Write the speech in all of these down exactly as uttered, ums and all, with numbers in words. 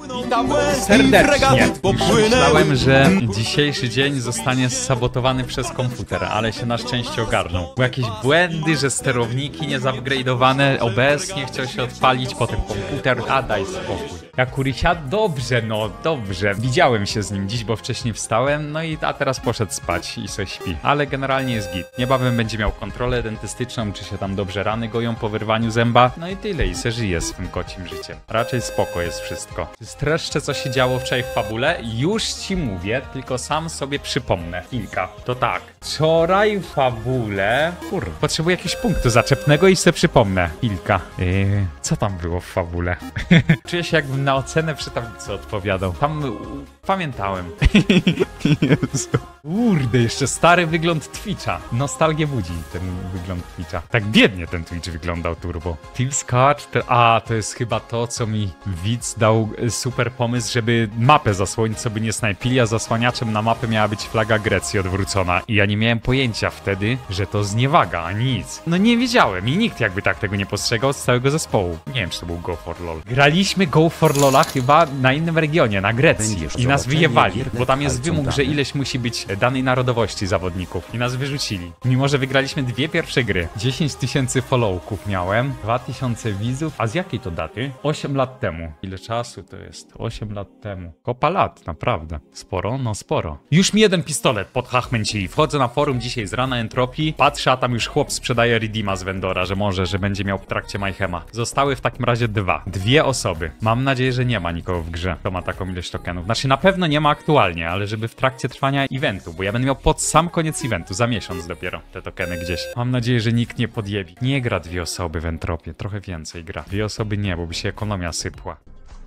Witam serdecznie. Myślałem, że dzisiejszy dzień zostanie sabotowany przez komputer, ale się na szczęście ogarnął. Były jakieś błędy, że sterowniki nie zupgrade'owane, O B S nie chciał się odpalić, potem komputer, a daj spokój. Jakurysia, dobrze, no dobrze. Widziałem się z nim dziś, bo wcześniej wstałem, no i a teraz poszedł spać i se śpi. Ale generalnie jest git. Niebawem będzie miał kontrolę dentystyczną, czy się tam dobrze rany goją po wyrwaniu zęba. No i tyle, i se żyje swym kocim życiem. Raczej spoko jest wszystko. Streszczę, co się działo wczoraj w fabule. Już ci mówię, tylko sam sobie przypomnę. Kilka. To tak. Wczoraj w fabule... Kur... Potrzebuję jakiegoś punktu zaczepnego i se przypomnę. Kilka. Yy, co tam było w fabule? Czuję się, jakbym na ocenę przy tablicy odpowiadał. Tam... U, pamiętałem. Jezu. Kurde, jeszcze stary wygląd Twitcha. Nostalgię budzi ten wygląd Twitcha. Tak biednie ten Twitch wyglądał, turbo. Team Scratch, te... a to jest chyba to, co mi widz dał super pomysł, żeby mapę zasłonić, co by nie snajpili, a zasłaniaczem na mapę miała być flaga Grecji odwrócona. I ja nie miałem pojęcia wtedy, że to zniewaga, a nic. No nie wiedziałem i nikt jakby tak tego nie postrzegał z całego zespołu. Nie wiem, czy to był Go for LOL. Graliśmy Go for LOLa chyba na innym regionie, na Grecji. Będziesz I nas wyjebali, bo tam jest wymóg, że ileś musi być danej narodowości zawodników. I nas wyrzucili. Mimo, że wygraliśmy dwie pierwsze gry. dziesięć tysięcy followków miałem, dwa tysiące widzów. A z jakiej to daty? osiem lat temu. Ile czasu to jest? osiem lat temu. Kopa lat, naprawdę. Sporo? No sporo. Już mi jeden pistolet podchachmęcili. Wchodzę na forum dzisiaj z rana Entropii, patrzę, a tam już chłop sprzedaje Redeema z vendora, że może, że będzie miał w trakcie Mayhema. Zostały w takim razie dwa. Dwie osoby. Mam nadzieję, że nie ma nikogo w grze, kto ma taką ilość tokenów. Znaczy na pewno nie ma aktualnie, ale żeby w trakcie trwania eventu, bo ja będę miał pod sam koniec eventu, za miesiąc dopiero te tokeny gdzieś. Mam nadzieję, że nikt nie podjebi. Nie gra dwie osoby w Entropie, trochę więcej gra. Dwie osoby nie, bo by się ekonomia sypła.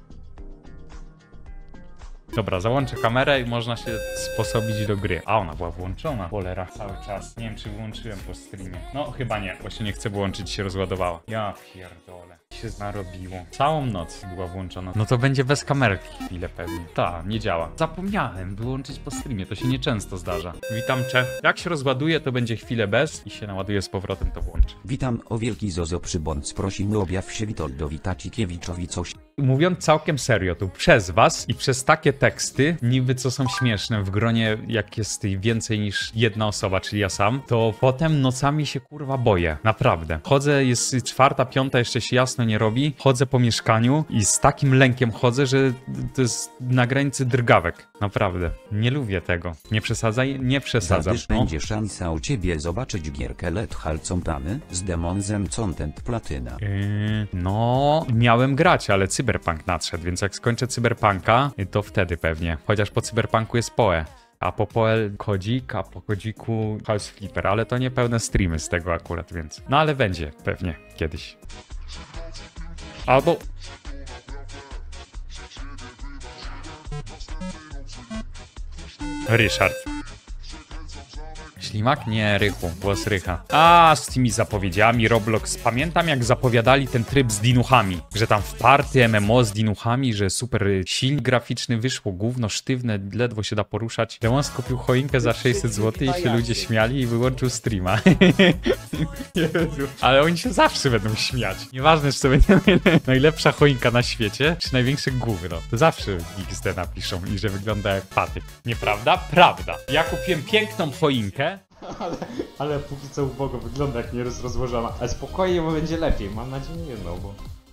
Dobra, załączę kamerę i można się sposobić do gry. A ona była włączona, cholera, cały czas. Nie wiem, czy wyłączyłem po streamie. No, chyba nie, bo się nie chcę włączyć, się rozładowała. Ja pierdolę. Się narobiło. Całą noc była włączona. No to będzie bez kamerki chwilę pewnie. Ta, nie działa. Zapomniałem wyłączyć po streamie, to się nieczęsto zdarza. Witam, cze. Jak się rozładuje, to będzie chwilę bez i się naładuje z powrotem, to włączę. Witam, o wielki Zozo przybądź, prosimy objaw się Witoldowi Tacikiewiczowi coś. Mówiąc całkiem serio, tu przez was i przez takie teksty, niby co są śmieszne w gronie, jak jest więcej niż jedna osoba, czyli ja sam, to potem nocami się kurwa boję. Naprawdę. Chodzę, jest czwarta, piąta, jeszcze się jasno nie robi. Chodzę po mieszkaniu i z takim lękiem chodzę, że to jest na granicy drgawek. Naprawdę. Nie lubię tego. Nie przesadzaj, nie przesadzam. Zadysz, no. Będzie szansa u ciebie zobaczyć gierkę Let Halcontany z Demonzem Content Platyna. Yy, no, miałem grać, ale Cyberpunk nadszedł, więc jak skończę Cyberpunka, to wtedy pewnie. Chociaż po Cyberpunku jest Poe. A po Poe kodzik, a po kodziku House Flipper, ale to nie pełne streamy z tego akurat, więc... No ale będzie pewnie kiedyś. Albo... Ryszard. Ślimak? Nie, Rychu. Głos Rycha. A, z tymi zapowiedziami Roblox. Pamiętam, jak zapowiadali ten tryb z dinuchami. Że tam w party M M O z dinuchami, że super silnik graficzny wyszło, gówno sztywne, ledwo się da poruszać. Demon skupił choinkę za sześćset złotych i się ludzie śmiali i wyłączył streama. Jezu. Ale oni się zawsze będą śmiać. Nieważne, czy to będzie najlepsza choinka na świecie, czy największe gówno. To zawsze X D napiszą i że wygląda jak patyk. Nieprawda? Prawda. Ja kupiłem piękną choinkę. Ale, ale póki co ubogo wygląda, jak nie jest rozłożona. Ale spokojnie, bo będzie lepiej. Mam nadzieję, no bo...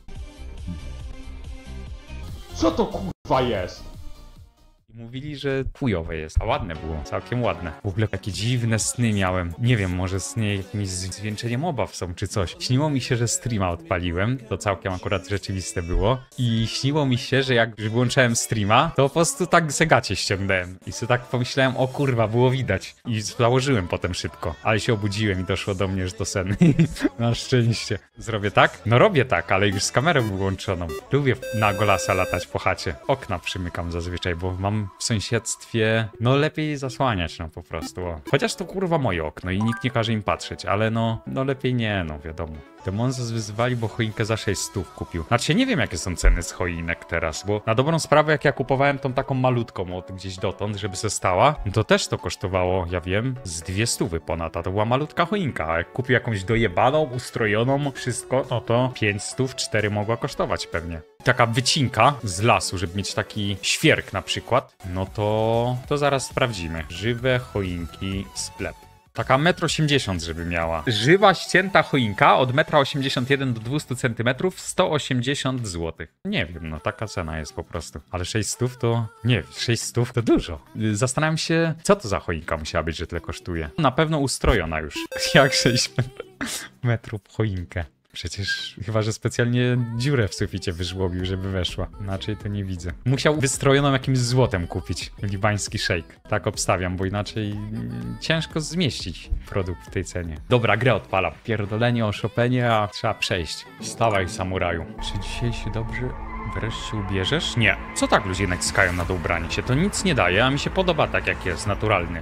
Co to kurwa jest? Mówili, że chujowe jest, a ładne było, całkiem ładne. W ogóle takie dziwne sny miałem. Nie wiem, może sny jakimś zwieńczeniem obaw są czy coś. Śniło mi się, że streama odpaliłem, to całkiem akurat rzeczywiste było. I śniło mi się, że jak wyłączałem streama, to po prostu tak segacie ściągnąłem. I sobie tak pomyślałem, o kurwa, było widać. I założyłem potem szybko, ale się obudziłem i doszło do mnie, że to sen. Na szczęście. Zrobię tak? No robię tak, ale już z kamerą wyłączoną. Lubię na golasa latać po chacie. Okna przymykam zazwyczaj, bo mam w sąsiedztwie, no lepiej zasłaniać, no po prostu. O. Chociaż to kurwa moje okno i nikt nie każe im patrzeć, ale no, no lepiej nie, no wiadomo. Demonzes wyzywali, bo choinkę za sześć stów kupił. Znaczy, nie wiem, jakie są ceny z choinek teraz, bo na dobrą sprawę, jak ja kupowałem tą taką malutką od gdzieś dotąd, żeby se stała, to też to kosztowało, ja wiem, z dwie stówy ponad, a to była malutka choinka. A jak kupił jakąś dojebaną, ustrojoną, wszystko, no to pięć stów, cztery mogła kosztować pewnie. Taka wycinka z lasu, żeby mieć taki świerk na przykład, no to, to zaraz sprawdzimy. Żywe choinki sklep. Taka metr osiemdziesiąt, żeby miała. Żywa, ścięta choinka od metra osiemdziesiąt jeden do dwustu centymetrów, sto osiemdziesiąt złotych. Nie wiem, no taka cena jest po prostu. Ale sześć stów to... Nie wiem, sześć stów to dużo. Zastanawiam się, co to za choinka musiała być, że tyle kosztuje. Na pewno ustrojona już. Jak sześć metrów choinkę. Przecież chyba, że specjalnie dziurę w suficie wyżłobił, żeby weszła. Inaczej to nie widzę. Musiał wystrojoną jakimś złotem kupić. Libański szejk. Tak obstawiam, bo inaczej ciężko zmieścić produkt w tej cenie. Dobra, grę odpalam. Pierdolenie o Chopinie, a trzeba przejść. Wstawaj, samuraju. Czy dzisiaj się dobrze wreszcie ubierzesz? Nie. Co tak ludzie naciskają na to ubranie się? To nic nie daje, a mi się podoba tak, jak jest, naturalny.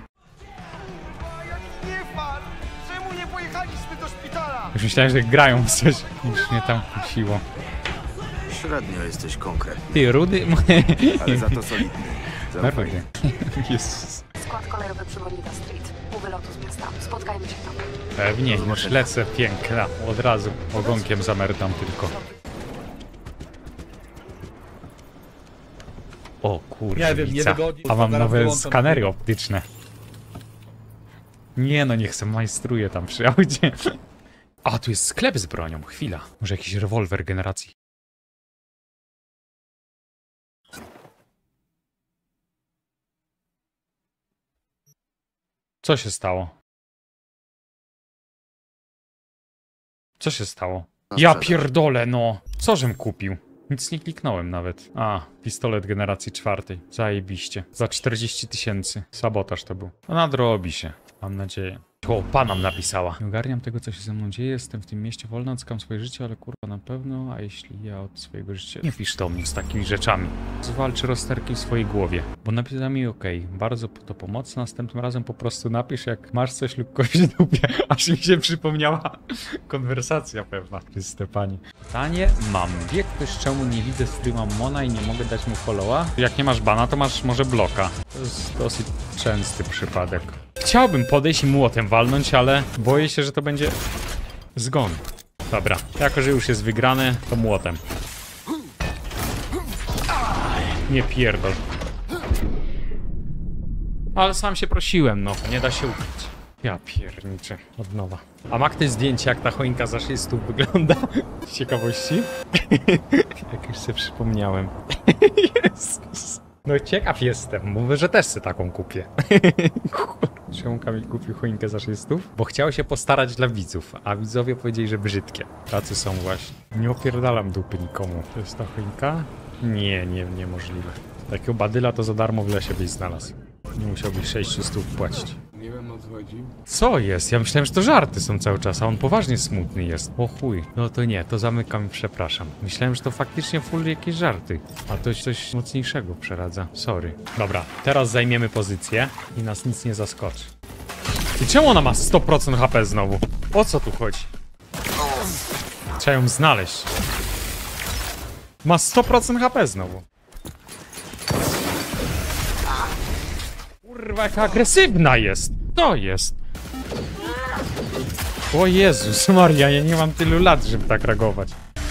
Już myślałem, że grają w coś, już mnie tam kusiło. Średnio jesteś konkretny, Ty, rudy? ale za to solidny. Zaufaj mi. Jezus. Skład kolejowy przy Bonita Street. U wylotu z miasta. Spotkajmy się tam. Pewnie, już lecę piękna. Od razu ogonkiem zamertam tylko. O kurwa, Nie wiem, nie wygodzi. a mam Zaraz nowe wyłączam skanery tego. optyczne. Nie no, niech se majstruje tam przy aucie. A, tu jest sklep z bronią, chwila. Może jakiś rewolwer generacji. Co się stało? Co się stało? Ja pierdolę, no! Co żem kupił? Nic nie kliknąłem nawet. A, pistolet generacji czwartej. Zajebiście. Za czterdzieści tysięcy. Sabotaż to był. No nadrobi się. Mam nadzieję. O, panam napisała. Nie ogarniam tego, co się ze mną dzieje. Jestem w tym mieście wolny, odskam swoje życie, ale kurwa na pewno. A jeśli ja od swojego życia... Nie pisz do mnie z takimi rzeczami. Zwalcz rozterki w swojej głowie. Bo napisała mi okej. Okay. Bardzo to pomocne. Następnym razem po prostu napisz, jak masz coś lub kogoś w dupie. Aż mi się przypomniała konwersacja pewna. Chryste pani. Pytanie mam. Wie ktoś, czemu nie widzę streama Mona i nie mogę dać mu followa? Jak nie masz bana, to masz może bloka. To jest dosyć częsty przypadek. Chciałbym podejść i młotem walnąć, ale boję się, że to będzie zgon. Dobra, jako że już jest wygrane, to młotem. Nie pierdol. Ale sam się prosiłem, no, nie da się ukryć. Ja pierniczę, od nowa. A ma ktoś zdjęcie, jak ta choinka za sześć stów wygląda? Z ciekawości? Jak już sobie przypomniałem. Jezus. No ciekaw jestem, mówię, że też sobie taką kupię. Czemu Kamil kupił choinkę za sześć stów? Bo chciał się postarać dla widzów, a widzowie powiedzieli, że brzydkie. Tacy są właśnie. Nie opierdalam dupy nikomu. To jest ta choinka? Nie, nie, niemożliwe. Takiego badyla to za darmo w lesie byś znalazł. Nie musiałbyś sześć stów płacić. Nie wiem, o co chodzi. Co jest? Ja myślałem, że to żarty są cały czas, a on poważnie smutny jest. O chuj. No to nie, to zamykam i przepraszam. Myślałem, że to faktycznie full jakieś żarty. A to coś mocniejszego przeradza. Sorry. Dobra, teraz zajmiemy pozycję i nas nic nie zaskoczy. I czemu ona ma sto procent H P znowu? O co tu chodzi? Trzeba ją znaleźć. Ma sto procent H P znowu. Kurwa, jaka agresywna jest! To jest! O Jezus Maria, ja nie mam tylu lat, żeby tak reagować.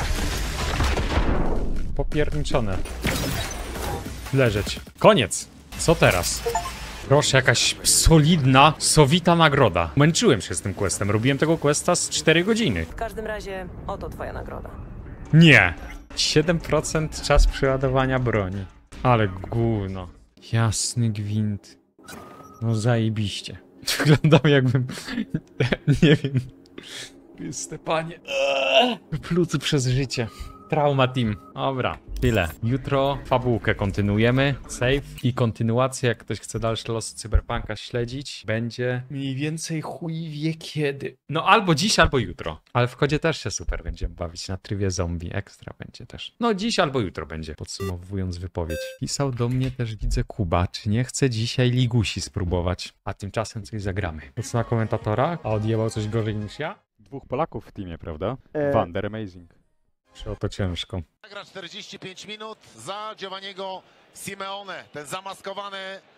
Popierniczone. Leżeć. Koniec! Co teraz? Proszę, jakaś solidna, sowita nagroda. Męczyłem się z tym questem, robiłem tego questa z cztery godziny. W każdym razie, oto twoja nagroda. Nie! siedem procent czas przeładowania broni. Ale gówno. Jasny gwint. No zajebiście. Wyglądam jakbym... nie wiem. Chryste panie. Plucy przez życie. Trauma team. Dobra, tyle. Jutro fabułkę kontynuujemy. Save i kontynuacja, jak ktoś chce dalsze losy Cyberpunka śledzić, będzie mniej więcej chuj wie kiedy. No albo dziś, albo jutro. Ale w kodzie też się super będziemy bawić na trybie zombie. Ekstra będzie też. No dziś albo jutro będzie, podsumowując wypowiedź. Pisał do mnie też, widzę, Kuba, czy nie chce dzisiaj Ligusi spróbować. A tymczasem coś zagramy. To co na komentatora? A odjebał coś gorzej niż ja? Dwóch Polaków w teamie, prawda? E... Wander Amazing. Czy o to ciężko. Gra czterdzieści pięć minut za Giovanniego Simeone. Ten zamaskowany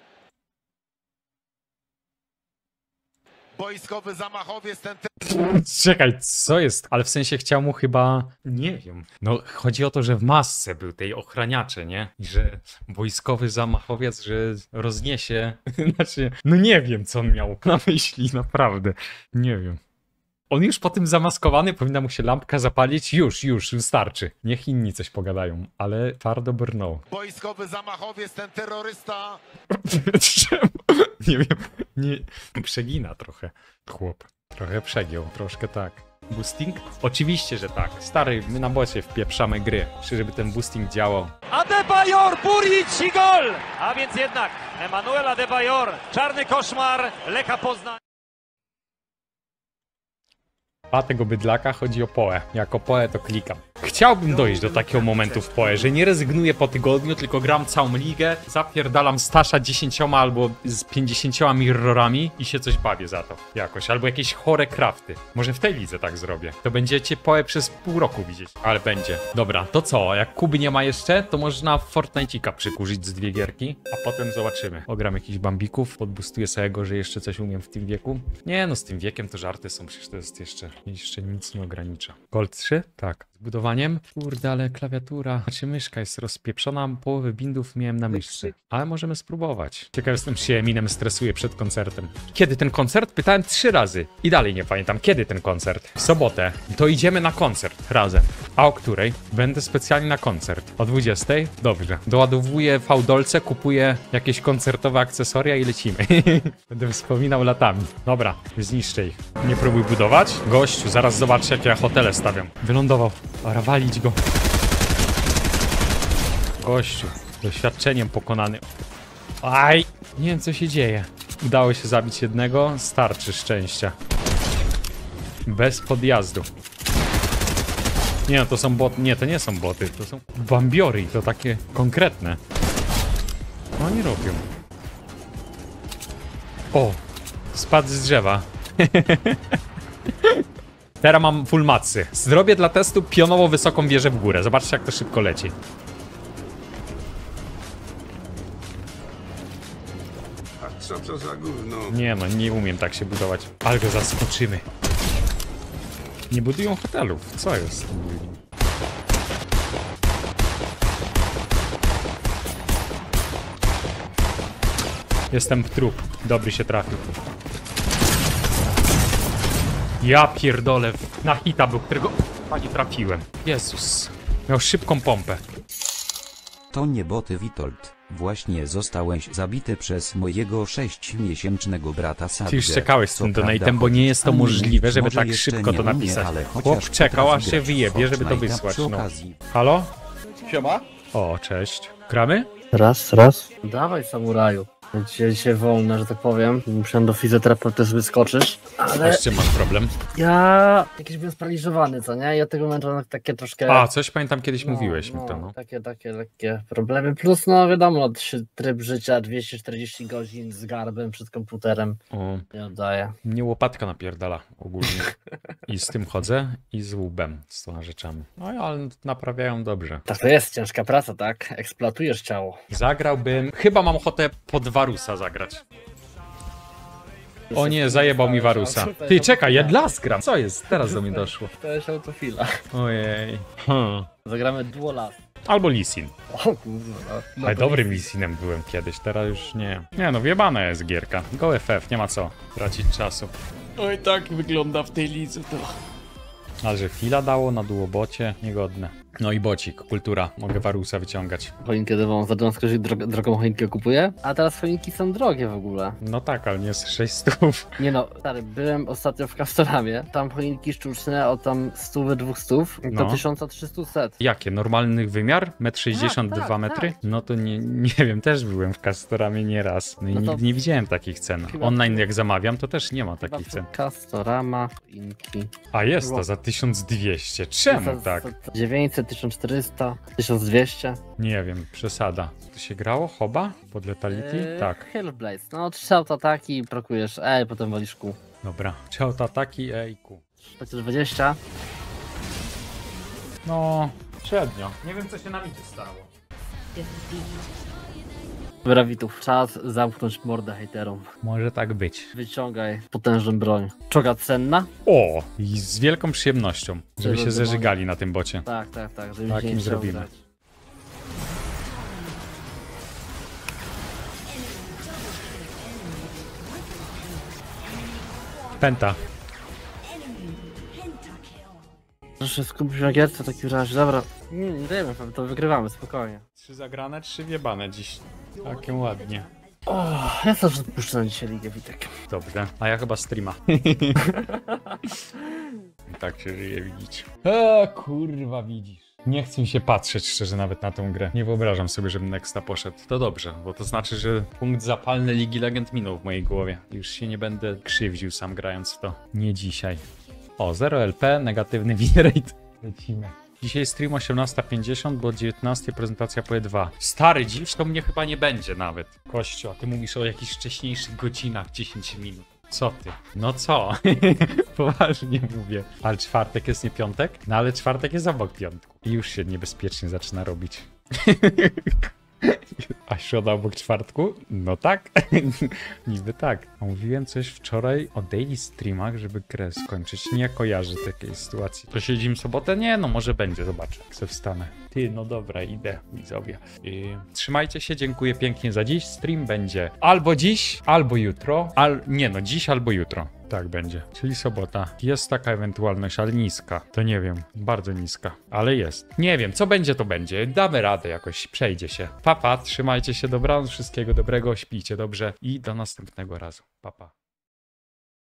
boiskowy zamachowiec, ten Czekaj, co jest? Ale w sensie chciał mu chyba... Nie wiem. No, chodzi o to, że w masce był tej ochraniacze, nie? I że wojskowy zamachowiec, że rozniesie... Znaczy, no nie wiem, co on miał na myśli, naprawdę. Nie wiem. On już po tym zamaskowany, powinna mu się lampka zapalić. Już, już, wystarczy. Niech inni coś pogadają, ale twardo brnął. boiskowy zamachowiec, ten terrorysta. Czemu? Nie wiem. Nie... Przegina trochę chłop. Trochę przegiął, troszkę tak. Boosting? Oczywiście, że tak. Stary, my na bocie wpieprzamy gry. Czy żeby ten boosting działał. Adebayor, Buric i gol! A więc jednak Emmanuel Adebayor, czarny koszmar Lecha Poznań. Dla tego bydlaka chodzi o Poe. Jak o Poe to klikam. Chciałbym dojść do takiego momentu w Poe, że nie rezygnuję po tygodniu, tylko gram całą ligę, zapierdalam Stasza dziesięcioma albo z pięćdziesięcioma mirrorami i się coś bawię za to jakoś. Albo jakieś chore crafty. Może w tej lidze tak zrobię. To będziecie Poe przez pół roku widzieć. Ale będzie. Dobra, to co? Jak Kuby nie ma jeszcze, to można Fortnite'ika przykurzyć z dwie gierki, a potem zobaczymy. Ogram jakichś bambików, podbustuję sobie go, że jeszcze coś umiem w tym wieku. Nie no, z tym wiekiem to żarty są, przecież to jest jeszcze, jeszcze nic nie ogranicza. Gold trzy? Tak. Zbudowaniem? Kurde, ale klawiatura, znaczy myszka jest rozpieprzona, połowę bindów miałem na myszce. Ale możemy spróbować. Ciekaw jestem, czy się Eminem stresuje przed koncertem. Kiedy ten koncert? Pytałem trzy razy. I dalej nie pamiętam, kiedy ten koncert. W sobotę. To idziemy na koncert razem. A o której? Będę specjalnie na koncert. O dwudziestej? Dobrze. Doładowuję fałdolce, kupuję jakieś koncertowe akcesoria i lecimy. Będę wspominał latami. Dobra, zniszczę ich. Nie próbuj budować. Gościu, zaraz zobacz, jak ja hotele stawiam. Wylądował. Dobra, walić go. Gościu, doświadczeniem pokonany. Aj! Nie wiem, co się dzieje. Udało się zabić jednego, starczy szczęścia. Bez podjazdu. Nie no, to są boty. Nie, to nie są boty, to są bambiory, to takie konkretne. Co oni robią? O! Spadł z drzewa. Teraz mam full macy. Zrobię dla testu pionowo wysoką wieżę w górę. Zobaczcie, jak to szybko leci. A co to za gówno? Nie no, nie umiem tak się budować. Ale go zaskoczymy. Nie budują hotelów. Co jest z tym building? Jestem w trup. Dobry się trafił. Ja pierdolę. Na hita był, którego... A nie trafiłem. Jezus. Miał szybką pompę. To nie boty, Witold. Właśnie zostałeś zabity przez mojego sześciomiesięcznego brata Sadgę. Ty już czekałeś z tym donatem, bo nie jest to możliwe, żeby tak szybko to napisać. Chłop czekał, aż się wyjebie, żeby to wysłać. No. Halo? Siema. O, cześć. Gramy? Raz, raz. Dawaj, samuraju. Dzisiaj, dzisiaj wolne, że tak powiem. Musiałem do fizjoterapeuty sobie skoczysz. A Ale z czym masz problem? ja jakiś byłem sparaliżowany, co nie? I od tego momentu mam takie troszkę... A, coś pamiętam, kiedyś no, mówiłeś no, mi to, no. Takie, takie lekkie problemy. Plus, no wiadomo, tryb życia, dwieście czterdzieści godzin z garbem przed komputerem. O, Nie oddaję. mnie łopatka napierdala ogólnie. I z tym chodzę i z łbem, z tą rzeczami. No ale naprawiają dobrze. Tak to jest, ciężka praca, tak? Eksploatujesz ciało. Zagrałbym... Chyba mam ochotę pod Warusa zagrać. O nie, zajebał mi Warusa. Ty, czekaj, ja las gram. Co jest? Teraz do mnie doszło. To jest autofila. Ojej. Hmm. Zagramy duo las. Albo Lisin. O kurwa. No Ale to dobrym jest- Lisinem byłem kiedyś, teraz już nie. Nie no, wjebana jest gierka. Go F F, nie ma co tracić czasu. Oj, tak wygląda w tej lidze to. Ale że chwila dało na duobocie, niegodne. No i bocik, kultura. Mogę Warusa wyciągać. Choinkę dewą za że drog drogą choinkę kupuję, a teraz choinki są drogie w ogóle. No tak, ale nie jest sześć stów. Nie no, stary, byłem ostatnio w Castoramie, tam choinki sztuczne od tam stu, dwóch stów do No. tysiąc trzysta set. Jakie? Normalny wymiar? metr sześćdziesiąt dwa Tak, tak, metry? tak. No to nie, nie wiem, też byłem w Castoramie nieraz. No i No to- nigdy nie widziałem takich cen. Chyba- Online jak zamawiam, to też nie ma Chyba takich cen. Castorama, choinki. A jest to za tysiąc dwieście. Czemu Za- tak? za dziewięćset, tysiąc czterysta, tysiąc dwieście. Nie wiem, przesada. Tu się grało? Hoba? Pod Letality? Eee, Tak. Hellblade. No, trzy autataki, prokujesz E i potem walisz Q. Dobra. Czy ataki E i Q. czterysta dwadzieścia. No, średnio. Nie wiem, co się na micie stało. Brawitów. Czas zamknąć mordę hejterom. Może tak być. Wyciągaj potężną broń. Czoga cenna? O! I z wielką przyjemnością, żeby się Żeby zeżygali na tym bocie. Tak, tak, tak. Żeby Tak się im nie chciał zrobimy. grać. Penta. Proszę skupić się na gierce w takim razie. Dobra. Nie, nie dajemy, to wygrywamy, spokojnie. Trzy zagrane, trzy wiebane dziś. Takie ładnie. O, ja też odpuszczę na dzisiaj Ligę, Witek. Dobrze. A ja chyba streama. Tak się żyje, widzicie. A kurwa, widzisz. Nie chcę mi się patrzeć szczerze nawet na tą grę. Nie wyobrażam sobie, żebym Nexta poszedł. To dobrze, bo to znaczy, że punkt zapalny Ligi Legend minął w mojej głowie. Już się nie będę krzywdził sam grając w to. Nie dzisiaj. O, zero L P, negatywny win rate. Lecimy. Dzisiaj stream osiemnasta pięćdziesiąt, bo o dziewiętnastej prezentacja po E dwa. Stary, dziś to mnie chyba nie będzie nawet. Kościół, a ty mówisz o jakichś wcześniejszych godzinach, dziesięć minut. Co ty? No co? Poważnie mówię. Ale czwartek jest nie piątek? No ale czwartek jest obok piątku. I już się niebezpiecznie zaczyna robić. A środa obok czwartku? No tak. Niby tak. A mówiłem coś wczoraj o daily streamach, żeby grę skończyć. Nie kojarzę takiej sytuacji. To siedzimy w sobotę? Nie, no może będzie. Zobaczę, jak se wstanę. Ty, no dobra, idę, widzowie. I trzymajcie się, dziękuję pięknie za dziś. Stream będzie albo dziś, albo jutro. Al... Nie no, dziś albo jutro. Tak będzie, czyli sobota. Jest taka ewentualność, ale niska. To nie wiem, bardzo niska, ale jest. Nie wiem, co będzie, to będzie. Damy radę jakoś, przejdzie się. Papa, trzymajcie się, dobranoc, wszystkiego dobrego, śpijcie dobrze i do następnego razu. Papa.